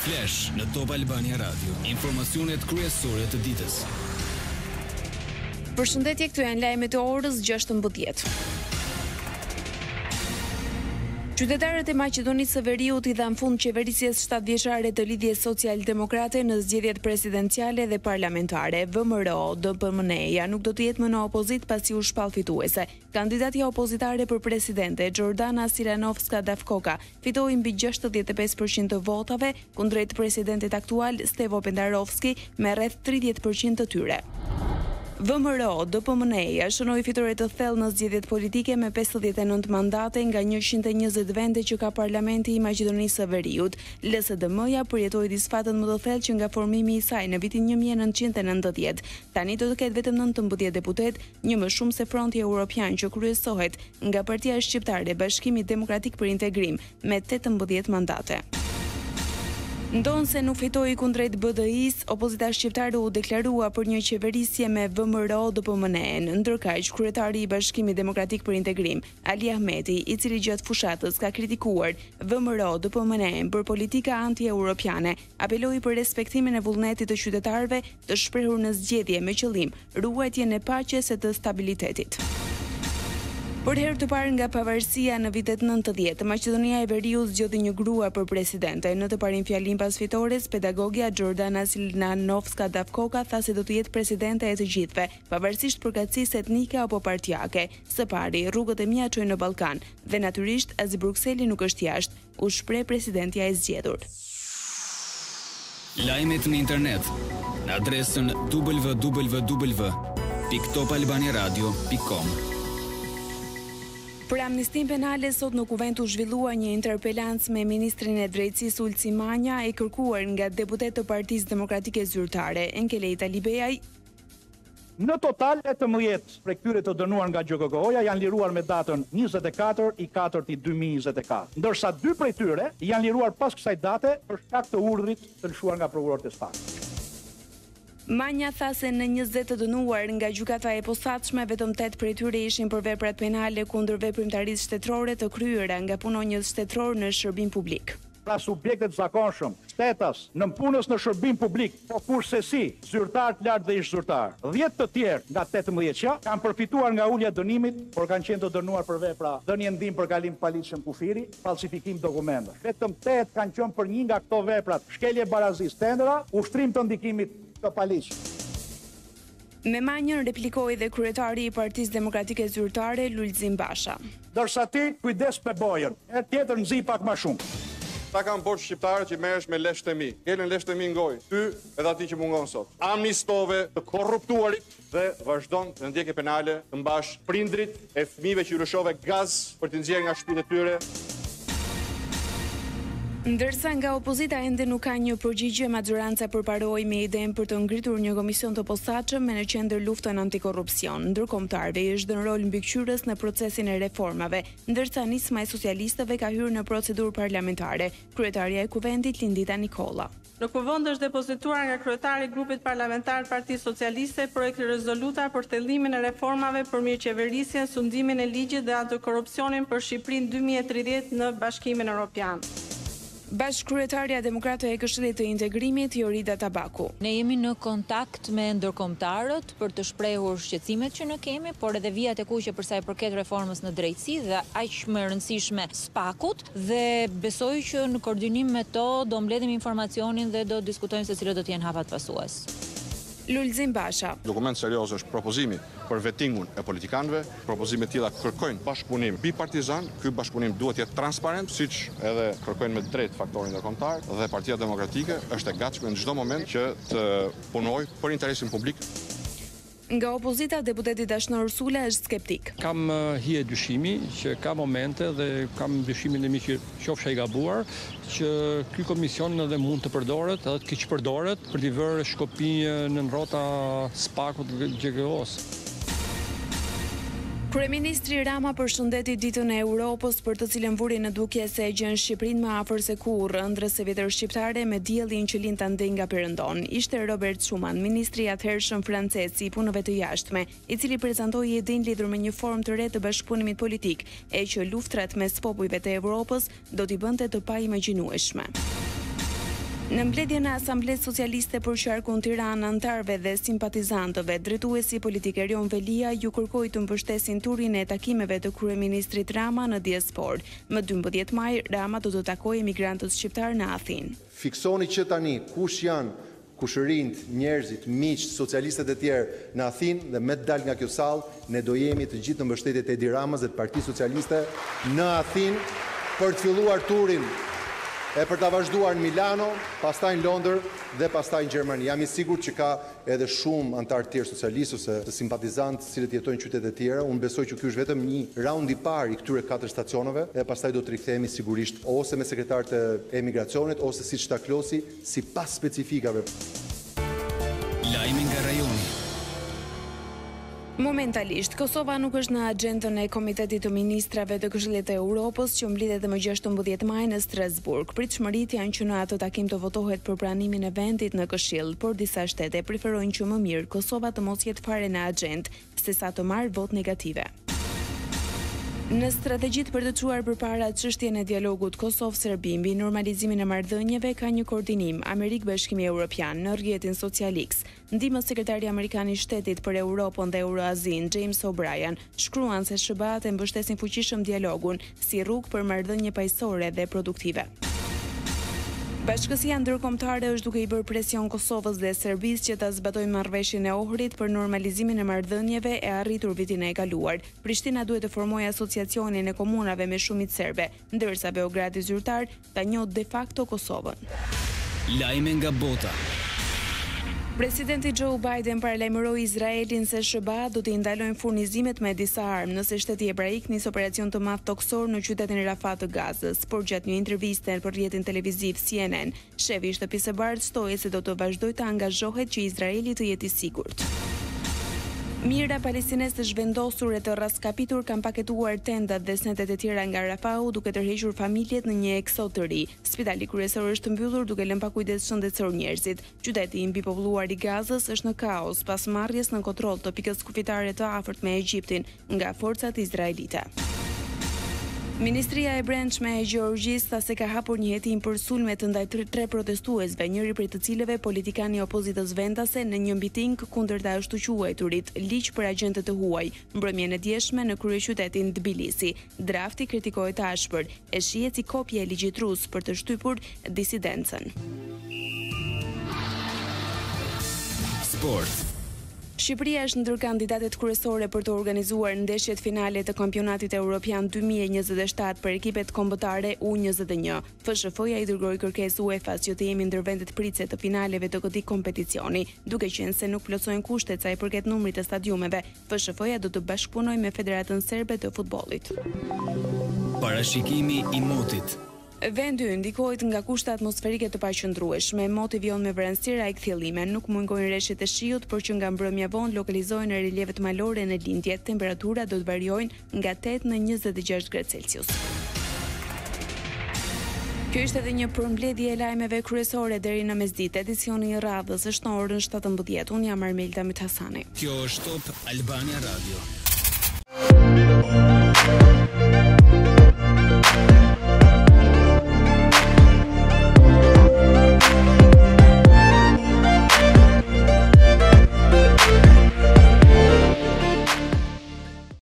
Flash në Top Albania Radio. Informacionet kryesore të ditës. Përshëndetje, këtu janë lajmet e orës 16. Qytetarët e Maqedonisë së Veriut i dhanë fund qeverisjes 7-vjeçare të Lidhjes Social-Demokrate në zgjedhjet presidenciale dhe parlamentare. VMRO, DPMNE-ja nuk do të jetë më në opozit pasi u shpall fituese. Kandidatja opozitare për presidente, Gjordana Siranovska-Davkoka, fitoi mbi 65% të votave, kundrejt presidentit aktual Stevo Pendarovski me rreth 30% të tyre. VMRO, DPMNE-ja shënoi fitore të thellë në zgjedhjet politike me 59 mandate nga 120 vende që ka Parlamenti i Maqedonisë së Veriut. LSDM-ja përjetoi disfatën më të thellë që nga formimi i saj në vitin 1990. Tani do të ketë vetëm 19 deputet, një më shumë se Fronti Evropian që kryesohet nga Partia Shqiptare e Bashkimit Demokratik për Integrim me 18 mandate. Ndonë se nuk fitoi kundrejt BDI-s, opozita shqiptare u deklarua për një qeverisje me VMRO DPMNE-n. Ndërkaq, kryetari i Bashkimit Demokratik për Integrim, Ali Ahmeti, i cili gjatë fushatës ka kritikuar VMRO DPMNE-n për politika anti-europiane, apeloi për respektimin e vullnetit të qytetarëve të shprehur në zgjedhje me qëllim ruajtjen e paqes e të stabilitetit. Për herë të parë nga pavarësia në vitet 90, Maqedonia e Veriut zgjodhi një grua për presidente. Në të parin fjalim pas fitores, pedagogja Gjordana Siranovska-Davkoka tha se do të jetë presidente e të gjithëve, pavarësisht përkatësisë etnike apo partijake. Së pari, rrugët e mia çojnë në Ballkan dhe natyrisht as Brukseli nuk është jashtë, u shpreh presidentja e zgjedhur. Lajmet në internet në adresën www.topalbaniaradio.com. Për amnistin penale, sot në kuvent u zhvillua një interpelancë me ministrin e drejtësisë Ulci Manja e kërkuar nga deputet të Partisë Demokratike Zyrtare, Enkelejta Libeaj. Në total, 18 prej këtyre të dënuar nga GJKO-ja janë liruar me datën 24/4/2024, ndërsa 2 prej tyre janë liruar pas kësaj date për shkak të urdhrit të lëshuar nga prokurorët e Shtetit. Manja tha se në 20 të dënuar nga gjykata e posaçme, vetëm 8 prej tyre ishin për veprat penale kundër veprimtarisë shtetërore të kryera nga punonjës shtetëror në shërbim publik. Pra subjektet zakonshëm, shtetas, në punës në shërbim publik, po kurse si, zyrtar të lartë dhe ish zyrtar. 10 të tjerë nga 18-ja kanë përfituar nga ulja e dënimit, por kanë qenë të dënuar për vepra dhënie ndim për kalim paligjshëm kufiri, falsifikim dokumentave. Vetëm 8 kanë qenë për një nga këto veprat, shkelje barazisë, tendera, ushtrim të ndikimit të paligjshëm. Me Manjën replikoi dhe kryetari i Partisë Demokratike Zyrtare, Lulzim Basha. Dërsa ti kujdes me bojën, e tjetër nxi pak më shumë. Ta kam borë shqiptarë që merresh me leshtemi. Gjelën leshtemi ngoj, ty edhe ati që mungon sot. Amnistove të korruptuarit dhe vazhdon në ndjekje penale të mbash prindrit e fëmijëve që rëshove gaz për të nxjerrë nga shtëpitë e tyre. Ndërsa nga opozita ende nuk ka një përgjigje, maxoranca përparoi me idenë për të ngritur një komision të posaçëm me në qendër luftën antikorrupsion. Ndërkombëtarëve i është dhënë rol mbikëqyrës në procesin e reformave, ndërsa nisma e socialistëve ka hyrë në procedurë parlamentare. Kryetaria e Kuvendit Lindita Nikolla. Në kuvend është depozituar nga kryetari i grupit parlamentar Partisë Socialiste projekti rezoluta për thellimin e reformave për mirëqeverisjen, sundimin e ligjit dhe antikorrupsionin për Shqipërinë 2030 në Bashkimin Evropian. Bashkëkryetaria demokrate e Këshillit të Integrimit, Jorida Tabaku. Ne jemi në kontakt me ndërkombëtarët për të shprehur shqetësimet që ne kemi, por edhe vijat e kuqe për sa i përket reformës në drejtësi dhe aq më e rëndësishme SPAK-ut, dhe besoj që në koordinim me to do mbledhim informacionin dhe do diskutojmë se cilët do të jenë hapat pasues. Lulzim Basha. Dokument serioz është propozimi për vettingun e politikanëve. Propozimet tilla kërkojnë bashkëpunim bipartizan. Ky bashkëpunim duhet të jetë transparent, siç edhe kërkojnë me drejt faktorin ndërkombëtar, dhe Partia Demokratike është e gatshme në çdo moment që të punojë për interesin publik. Nga opozita, deputeti Dashnor Sula është skeptik. Kam hije dyshimi që ka momente dhe kam dyshimin e mi që qofsha i gabuar, që ky komision edhe mund të përdoret, edhe të keq përdoret për t'i vërë shkopi në rrota SPAK-ut dhe GJKO-s. Kryeministri Rama përshëndeti ditën e Europës, për të cilën vuri në dukje se e gjen Shqipërinë më afër se kurrë ëndrës së vjetër shqiptare me diellin që lind andej nga Perëndon. Ishte Robert Schuman, ministri i atëhershëm francez i punëve të jashtme, i cili prezantoi idenë lidhur me një formë të re të bashkëpunimit politik, e që luftrat mes popujve të Evropës do t'i bënte të paimagjinueshme. Në mbledhjen e Asamblesë Socialiste për Qarkun Tiranë, anëtarëve dhe simpatizantëve, drejtuesi politik Erion Velia ju kërkoi të mbështesin turin e takimeve të kryeministrit Rama në diasporë. Më 12 maj, Rama do të takojë emigrantët shqiptar në Athinë. Fiksoni që tani kush janë kushërinjt, njerëzit, miq, socialistët e tjerë në Athinë dhe me të dal nga kjo sallë, ne do jemi të gjithë në mbështetje të Edi Ramës dhe të Partisë Socialiste në Athinë për të filluar turin e për ta vazhduar në Milano, pastaj në Londër dhe pastaj në Gjermani. Jam i sigurt që ka edhe shumë antar të tjerë socialistë ose të simpatizantë cilët jetojnë në qytete të tjera. Unë besoj që ky është vetëm një raund i parë i këtyre 4 stacioneve e pastaj do të rikthehemi sigurisht ose me sekretarët e emigracionit ose siç ta klosi sipas specifikave. Lajmi nga rajoni. Momentalisht, Kosova nuk është në agjendën e Komitetit të Ministrave të Këshillit të Europës që mbledhet më 16 maj në Strasburg. Pritshmëritë janë që në atë takim të votohet për pranimin e vendit në Këshill, por disa shtete preferojnë që më mirë Kosova të mos jetë fare në agjendë, sesa të marrë vot negative. Në strategjitë për të çuar përpara çështjen e dialogut Kosovë-Serbi mbi normalizimin e marrëdhënieve ka një koordinim Amerik-Bashkimi Evropian në rrjetin Social X. Ndihmës sekretari amerikan i shtetit për Europën dhe Euroazin, James O'Brien, shkruan se SHBA-t e mbështesin fuqishëm dialogun si rrugë për marrëdhënie paqësore dhe produktive. Bashkësia ndërkombëtare është duke i bërë presion Kosovës dhe Serbisë që ta zbatojnë marrëveshjen e Ohrit për normalizimin e marrëdhënieve e arritur vitin e kaluar. Prishtina duhet të formojë asociacionin e komunave me shumicë serbe, ndërsa Beogradi zyrtar ta njohë de facto Kosovën. Lajme nga bota. Presidenti Joe Biden paralajmëroi Izraelin se SHBA do të ndalojnë furnizimet me disa armë nëse shteti hebraik nis operacion të madh toksor në qytetin Rafah të Gazës, por gjatë një interviste për rrjetin televiziv CNN, shefi i shtëpisë së bardhë shtoi se do të vazhdojë të angazhohet që Izraeli të jetë i sigurt. Mira palestinese të zhvendosur e të raskapitur kanë paketuar tendat dhe snetet e tjera nga Rafahu duke tërhequr familjet në një eksod të ri. Spitali kryesor është mbyllur duke lënë pa kujdes shëndetësor njerëzit. Qyteti i mbipopulluar i Gazës është në kaos pas marrjes në kontroll të pikës kufitare të afërt me Egjiptin nga forcat izraelite. Ministria e Brendshme e Gjeorgjisë tha se ka hapur një hetim për sulme të ndaj 3 protestuesve, njëri prej të cilëve politikani i opozitës vendase në një miting kundër të ashtu quajturit ligj për agjentët e huaj, mbrëmjen e djeshme në kryeqytetin Tbilisi. Drafti kritikohet ashpër, e shihet si kopje e ligjit rus për të shtypur disidencën. Sport. Shqipëria është ndër kandidatet kryesore për të organizuar ndeshjet finale të kampionatit evropian 2027 për ekipet kombëtare U21. FSHF-ja i dërgoi kërkesë UEFA-s që të jemi ndër vendet pritse të finaleve të këtij kompeticioni, duke qenë se nuk plotësojnë kushtet sa i përket numrit të stadiumeve. FSHF-ja do të bashkëpunojë me Federatën Serbe të Futbollit. Parashikimi i motit. Vendi ndikohet nga kushte atmosferike të paqëndrueshme, moti vjon me vranësira e kthjellime, nuk mungojnë rreshtet e shiut, por që nga mbrëmja vonë lokalizohen në relievet malore në lindje. Temperaturat do të variojnë nga 8 në 26 gradë Celsius. Kjo ishte edhe një përmbledhje e lajmeve kryesore deri në mesditë. Edicioni i radhës është në orën 17. Unë jam Armelda Mithasani. Kjo është Top Albania Radio.